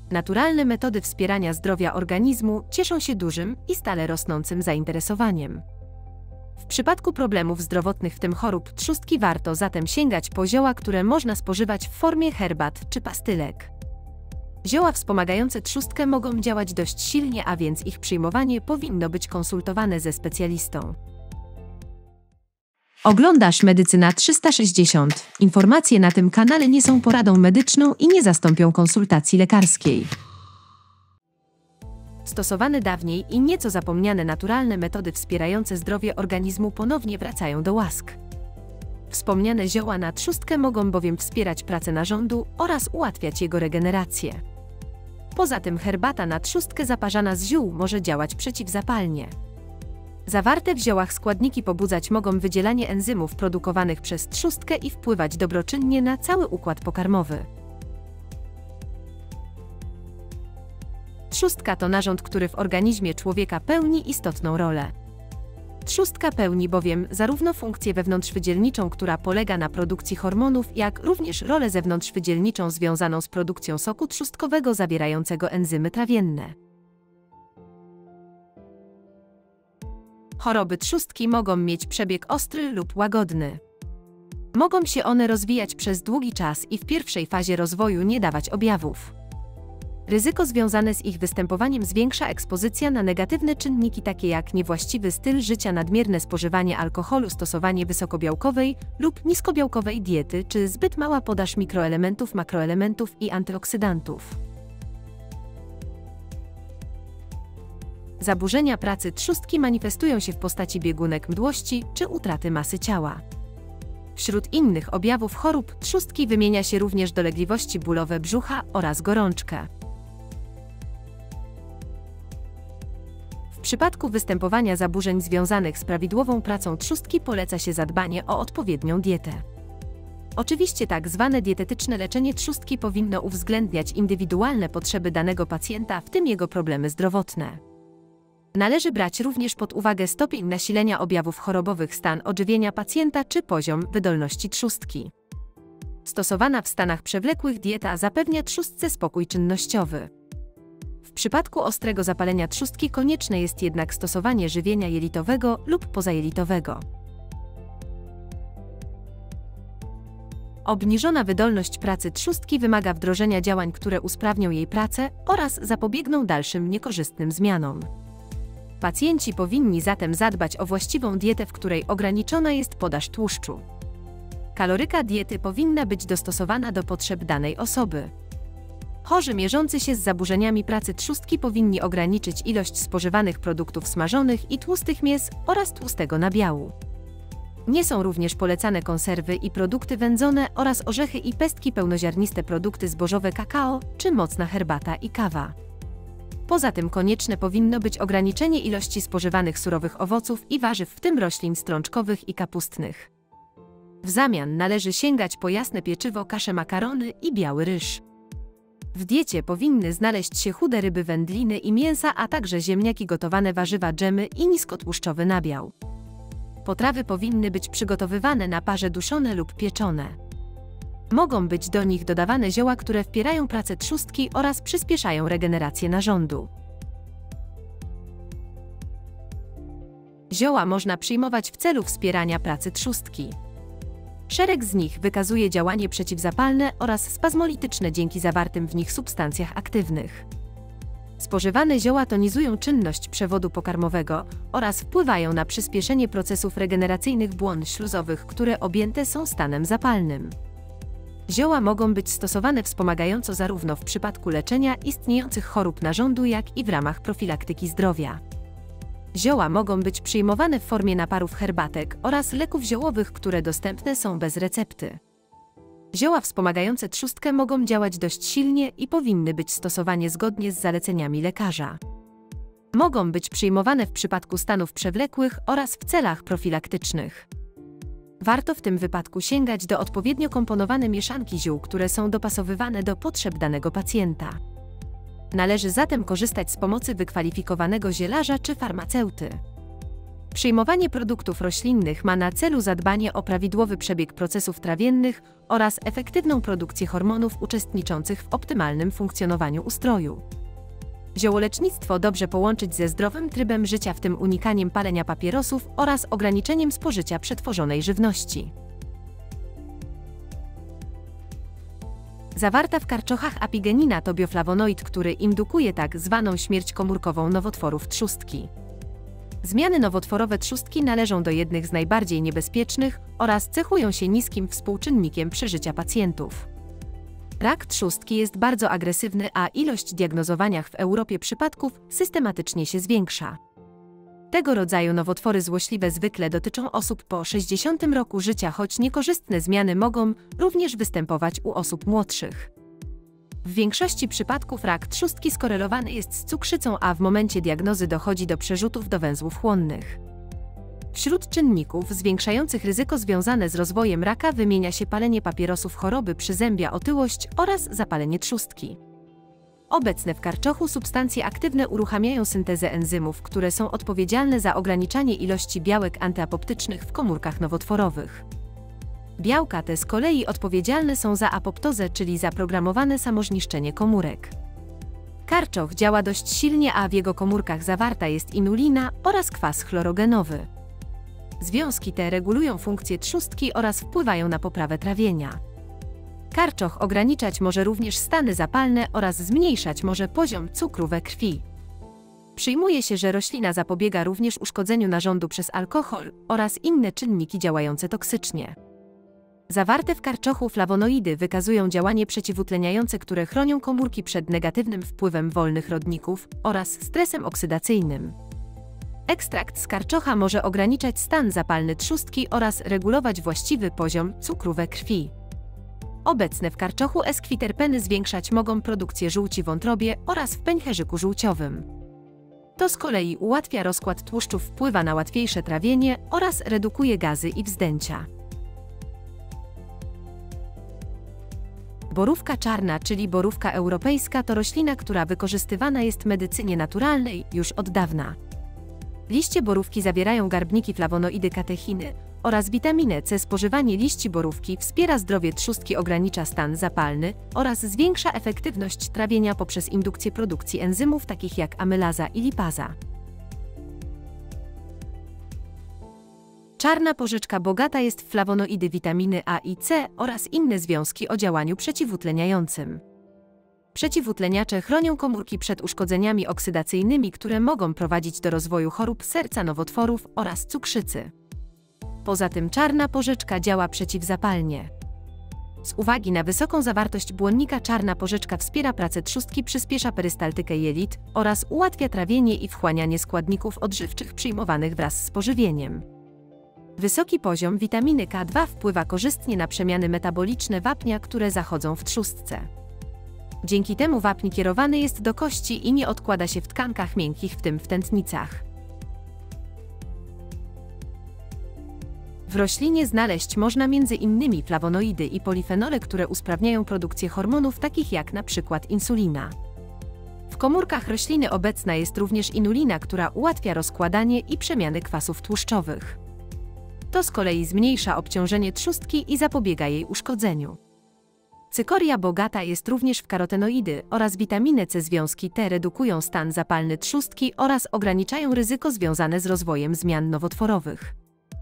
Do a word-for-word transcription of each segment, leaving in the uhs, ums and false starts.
Naturalne metody wspierania zdrowia organizmu cieszą się dużym i stale rosnącym zainteresowaniem. W przypadku problemów zdrowotnych, w tym chorób trzustki, warto zatem sięgać po zioła, które można spożywać w formie herbat czy pastylek. Zioła wspomagające trzustkę mogą działać dość silnie, a więc ich przyjmowanie powinno być konsultowane ze specjalistą. Oglądasz Medycyna trzysta sześćdziesiąt. Informacje na tym kanale nie są poradą medyczną i nie zastąpią konsultacji lekarskiej. Stosowane dawniej i nieco zapomniane naturalne metody wspierające zdrowie organizmu ponownie wracają do łask. Wspomniane zioła na trzustkę mogą bowiem wspierać pracę narządu oraz ułatwiać jego regenerację. Poza tym herbata na trzustkę zaparzana z ziół może działać przeciwzapalnie. Zawarte w ziołach składniki pobudzać mogą wydzielanie enzymów produkowanych przez trzustkę i wpływać dobroczynnie na cały układ pokarmowy. Trzustka to narząd, który w organizmie człowieka pełni istotną rolę. Trzustka pełni bowiem zarówno funkcję wewnątrzwydzielniczą, która polega na produkcji hormonów, jak również rolę zewnątrzwydzielniczą związaną z produkcją soku trzustkowego zawierającego enzymy trawienne. Choroby trzustki mogą mieć przebieg ostry lub łagodny. Mogą się one rozwijać przez długi czas i w pierwszej fazie rozwoju nie dawać objawów. Ryzyko związane z ich występowaniem zwiększa ekspozycja na negatywne czynniki takie jak niewłaściwy styl życia, nadmierne spożywanie alkoholu, stosowanie wysokobiałkowej lub niskobiałkowej diety czy zbyt mała podaż mikroelementów, makroelementów i antyoksydantów. Zaburzenia pracy trzustki manifestują się w postaci biegunek, mdłości czy utraty masy ciała. Wśród innych objawów chorób trzustki wymienia się również dolegliwości bólowe brzucha oraz gorączkę. W przypadku występowania zaburzeń związanych z prawidłową pracą trzustki poleca się zadbanie o odpowiednią dietę. Oczywiście tak zwane dietetyczne leczenie trzustki powinno uwzględniać indywidualne potrzeby danego pacjenta, w tym jego problemy zdrowotne. Należy brać również pod uwagę stopień nasilenia objawów chorobowych, stan odżywienia pacjenta czy poziom wydolności trzustki. Stosowana w stanach przewlekłych dieta zapewnia trzustce spokój czynnościowy. W przypadku ostrego zapalenia trzustki konieczne jest jednak stosowanie żywienia jelitowego lub pozajelitowego. Obniżona wydolność pracy trzustki wymaga wdrożenia działań, które usprawnią jej pracę oraz zapobiegną dalszym niekorzystnym zmianom. Pacjenci powinni zatem zadbać o właściwą dietę, w której ograniczona jest podaż tłuszczu. Kaloryka diety powinna być dostosowana do potrzeb danej osoby. Chorzy mierzący się z zaburzeniami pracy trzustki powinni ograniczyć ilość spożywanych produktów smażonych i tłustych mięs oraz tłustego nabiału. Nie są również polecane konserwy i produkty wędzone oraz orzechy i pestki, pełnoziarniste produkty zbożowe, kakao czy mocna herbata i kawa. Poza tym konieczne powinno być ograniczenie ilości spożywanych surowych owoców i warzyw, w tym roślin strączkowych i kapustnych. W zamian należy sięgać po jasne pieczywo, kasze, makarony i biały ryż. W diecie powinny znaleźć się chude ryby, wędliny i mięsa, a także ziemniaki, gotowane warzywa, dżemy i niskotłuszczowy nabiał. Potrawy powinny być przygotowywane na parze, duszone lub pieczone. Mogą być do nich dodawane zioła, które wspierają pracę trzustki oraz przyspieszają regenerację narządu. Zioła można przyjmować w celu wspierania pracy trzustki. Szereg z nich wykazuje działanie przeciwzapalne oraz spazmolityczne dzięki zawartym w nich substancjach aktywnych. Spożywane zioła tonizują czynność przewodu pokarmowego oraz wpływają na przyspieszenie procesów regeneracyjnych błon śluzowych, które objęte są stanem zapalnym. Zioła mogą być stosowane wspomagająco zarówno w przypadku leczenia istniejących chorób narządu, jak i w ramach profilaktyki zdrowia. Zioła mogą być przyjmowane w formie naparów, herbatek oraz leków ziołowych, które dostępne są bez recepty. Zioła wspomagające trzustkę mogą działać dość silnie i powinny być stosowane zgodnie z zaleceniami lekarza. Mogą być przyjmowane w przypadku stanów przewlekłych oraz w celach profilaktycznych. Warto w tym wypadku sięgać do odpowiednio komponowanej mieszanki ziół, które są dopasowywane do potrzeb danego pacjenta. Należy zatem korzystać z pomocy wykwalifikowanego zielarza czy farmaceuty. Przyjmowanie produktów roślinnych ma na celu zadbanie o prawidłowy przebieg procesów trawiennych oraz efektywną produkcję hormonów uczestniczących w optymalnym funkcjonowaniu ustroju. Ziołolecznictwo dobrze połączyć ze zdrowym trybem życia, w tym unikaniem palenia papierosów oraz ograniczeniem spożycia przetworzonej żywności. Zawarta w karczochach apigenina to bioflawonoid, który indukuje tak zwaną śmierć komórkową nowotworów trzustki. Zmiany nowotworowe trzustki należą do jednych z najbardziej niebezpiecznych oraz cechują się niskim współczynnikiem przeżycia pacjentów. Rak trzustki jest bardzo agresywny, a ilość diagnozowanych w Europie przypadków systematycznie się zwiększa. Tego rodzaju nowotwory złośliwe zwykle dotyczą osób po sześćdziesiątym roku życia, choć niekorzystne zmiany mogą również występować u osób młodszych. W większości przypadków rak trzustki skorelowany jest z cukrzycą, a w momencie diagnozy dochodzi do przerzutów do węzłów chłonnych. Wśród czynników zwiększających ryzyko związane z rozwojem raka wymienia się palenie papierosów, choroby przyzębia, otyłość oraz zapalenie trzustki. Obecne w karczochu substancje aktywne uruchamiają syntezę enzymów, które są odpowiedzialne za ograniczanie ilości białek antyapoptycznych w komórkach nowotworowych. Białka te z kolei odpowiedzialne są za apoptozę, czyli zaprogramowane samozniszczenie komórek. Karczoch działa dość silnie, a w jego komórkach zawarta jest inulina oraz kwas chlorogenowy. Związki te regulują funkcję trzustki oraz wpływają na poprawę trawienia. Karczoch ograniczać może również stany zapalne oraz zmniejszać może poziom cukru we krwi. Przyjmuje się, że roślina zapobiega również uszkodzeniu narządu przez alkohol oraz inne czynniki działające toksycznie. Zawarte w karczochu flawonoidy wykazują działanie przeciwutleniające, które chronią komórki przed negatywnym wpływem wolnych rodników oraz stresem oksydacyjnym. Ekstrakt z karczocha może ograniczać stan zapalny trzustki oraz regulować właściwy poziom cukru we krwi. Obecne w karczochu eskwiterpeny zwiększać mogą produkcję żółci w wątrobie oraz w pęcherzyku żółciowym. To z kolei ułatwia rozkład tłuszczów, wpływa na łatwiejsze trawienie oraz redukuje gazy i wzdęcia. Borówka czarna, czyli borówka europejska, to roślina, która wykorzystywana jest w medycynie naturalnej już od dawna. Liście borówki zawierają garbniki, flawonoidy, katechiny oraz witaminę C. Spożywanie liści borówki wspiera zdrowie trzustki, ogranicza stan zapalny oraz zwiększa efektywność trawienia poprzez indukcję produkcji enzymów takich jak amylaza i lipaza. Czarna porzeczka bogata jest w flawonoidy, witaminy A i C oraz inne związki o działaniu przeciwutleniającym. Przeciwutleniacze chronią komórki przed uszkodzeniami oksydacyjnymi, które mogą prowadzić do rozwoju chorób serca, nowotworów oraz cukrzycy. Poza tym czarna porzeczka działa przeciwzapalnie. Z uwagi na wysoką zawartość błonnika czarna porzeczka wspiera pracę trzustki, przyspiesza perystaltykę jelit oraz ułatwia trawienie i wchłanianie składników odżywczych przyjmowanych wraz z pożywieniem. Wysoki poziom witaminy K dwa wpływa korzystnie na przemiany metaboliczne wapnia, które zachodzą w trzustce. Dzięki temu wapń kierowany jest do kości i nie odkłada się w tkankach miękkich, w tym w tętnicach. W roślinie znaleźć można między innymi flawonoidy i polifenole, które usprawniają produkcję hormonów takich jak na przykład insulina. W komórkach rośliny obecna jest również inulina, która ułatwia rozkładanie i przemiany kwasów tłuszczowych. To z kolei zmniejsza obciążenie trzustki i zapobiega jej uszkodzeniu. Cykoria bogata jest również w karotenoidy oraz witaminę C. Związki te redukują stan zapalny trzustki oraz ograniczają ryzyko związane z rozwojem zmian nowotworowych.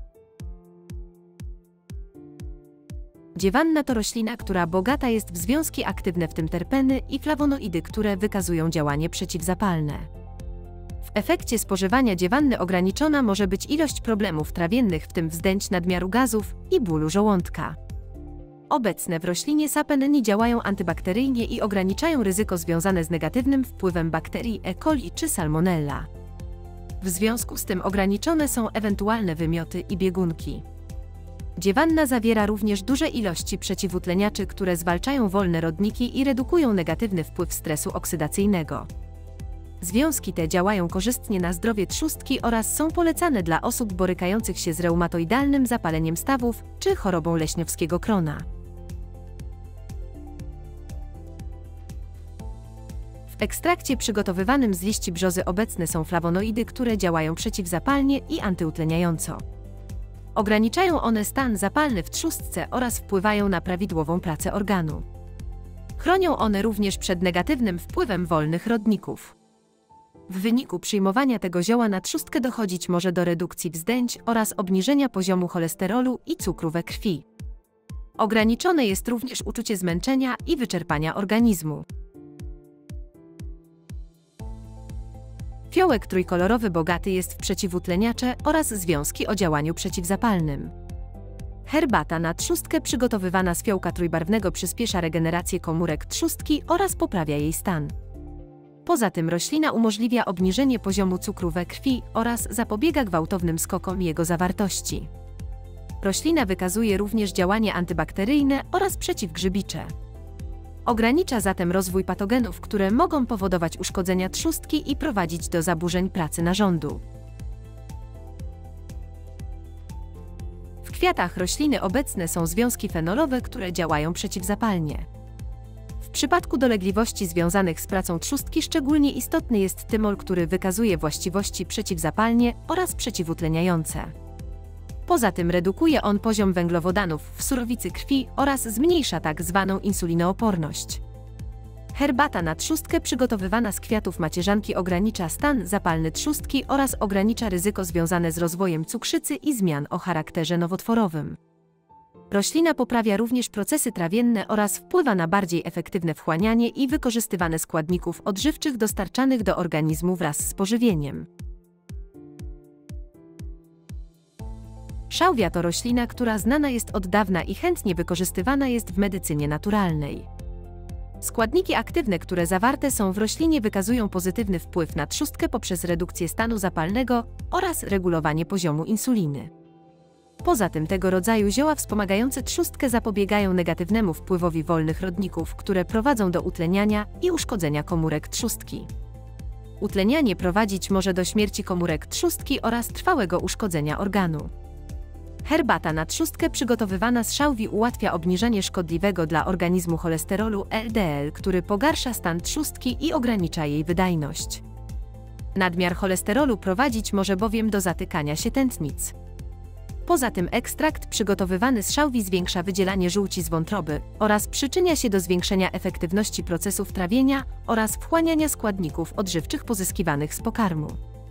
Dziewanna to roślina, która bogata jest w związki aktywne, w tym terpeny i flawonoidy, które wykazują działanie przeciwzapalne. W efekcie spożywania dziewanny ograniczona może być ilość problemów trawiennych, w tym wzdęć, nadmiaru gazów i bólu żołądka. Obecne w roślinie sapenny działają antybakteryjnie i ograniczają ryzyko związane z negatywnym wpływem bakterii E. coli czy salmonella. W związku z tym ograniczone są ewentualne wymioty i biegunki. Dziewanna zawiera również duże ilości przeciwutleniaczy, które zwalczają wolne rodniki i redukują negatywny wpływ stresu oksydacyjnego. Związki te działają korzystnie na zdrowie trzustki oraz są polecane dla osób borykających się z reumatoidalnym zapaleniem stawów czy chorobą leśniowskiego krona. W W ekstrakcie przygotowywanym z liści brzozy obecne są flawonoidy, które działają przeciwzapalnie i antyutleniająco. Ograniczają one stan zapalny w trzustce oraz wpływają na prawidłową pracę organu. Chronią one również przed negatywnym wpływem wolnych rodników. W wyniku przyjmowania tego zioła na trzustkę dochodzić może do redukcji wzdęć oraz obniżenia poziomu cholesterolu i cukru we krwi. Ograniczone jest również uczucie zmęczenia i wyczerpania organizmu. Fiołek trójkolorowy bogaty jest w przeciwutleniacze oraz związki o działaniu przeciwzapalnym. Herbata na trzustkę przygotowywana z fiołka trójbarwnego przyspiesza regenerację komórek trzustki oraz poprawia jej stan. Poza tym roślina umożliwia obniżenie poziomu cukru we krwi oraz zapobiega gwałtownym skokom jego zawartości. Roślina wykazuje również działanie antybakteryjne oraz przeciwgrzybicze. Ogranicza zatem rozwój patogenów, które mogą powodować uszkodzenia trzustki i prowadzić do zaburzeń pracy narządu. W kwiatach rośliny obecne są związki fenolowe, które działają przeciwzapalnie. W przypadku dolegliwości związanych z pracą trzustki szczególnie istotny jest tymol, który wykazuje właściwości przeciwzapalnie oraz przeciwutleniające. Poza tym redukuje on poziom węglowodanów w surowicy krwi oraz zmniejsza tak zwaną insulinooporność. Herbata na trzustkę przygotowywana z kwiatów macierzanki ogranicza stan zapalny trzustki oraz ogranicza ryzyko związane z rozwojem cukrzycy i zmian o charakterze nowotworowym. Roślina poprawia również procesy trawienne oraz wpływa na bardziej efektywne wchłanianie i wykorzystywane składników odżywczych dostarczanych do organizmu wraz z pożywieniem. Szałwia to roślina, która znana jest od dawna i chętnie wykorzystywana jest w medycynie naturalnej. Składniki aktywne, które zawarte są w roślinie, wykazują pozytywny wpływ na trzustkę poprzez redukcję stanu zapalnego oraz regulowanie poziomu insuliny. Poza tym tego rodzaju zioła wspomagające trzustkę zapobiegają negatywnemu wpływowi wolnych rodników, które prowadzą do utleniania i uszkodzenia komórek trzustki. Utlenianie prowadzić może do śmierci komórek trzustki oraz trwałego uszkodzenia organu. Herbata na trzustkę przygotowywana z szałwi ułatwia obniżenie szkodliwego dla organizmu cholesterolu L D L, który pogarsza stan trzustki i ogranicza jej wydajność. Nadmiar cholesterolu prowadzić może bowiem do zatykania się tętnic. Poza tym ekstrakt przygotowywany z szałwi zwiększa wydzielanie żółci z wątroby oraz przyczynia się do zwiększenia efektywności procesów trawienia oraz wchłaniania składników odżywczych pozyskiwanych z pokarmu.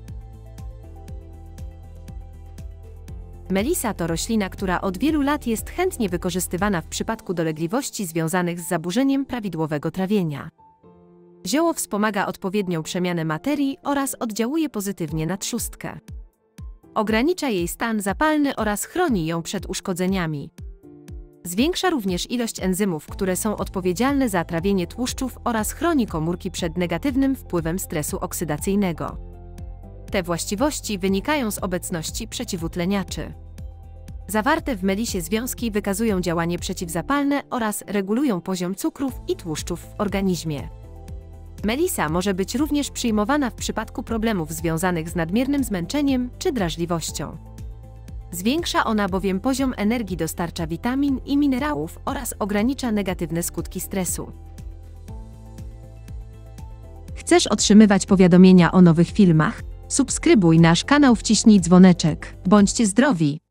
Melisa to roślina, która od wielu lat jest chętnie wykorzystywana w przypadku dolegliwości związanych z zaburzeniem prawidłowego trawienia. Zioło wspomaga odpowiednią przemianę materii oraz oddziałuje pozytywnie na trzustkę. Ogranicza jej stan zapalny oraz chroni ją przed uszkodzeniami. Zwiększa również ilość enzymów, które są odpowiedzialne za trawienie tłuszczów oraz chroni komórki przed negatywnym wpływem stresu oksydacyjnego. Te właściwości wynikają z obecności przeciwutleniaczy. Zawarte w melisie związki wykazują działanie przeciwzapalne oraz regulują poziom cukrów i tłuszczów w organizmie. Melisa może być również przyjmowana w przypadku problemów związanych z nadmiernym zmęczeniem czy drażliwością. Zwiększa ona bowiem poziom energii, dostarcza witamin i minerałów oraz ogranicza negatywne skutki stresu. Chcesz otrzymywać powiadomienia o nowych filmach? Subskrybuj nasz kanał, wciśnij dzwoneczek. Bądźcie zdrowi!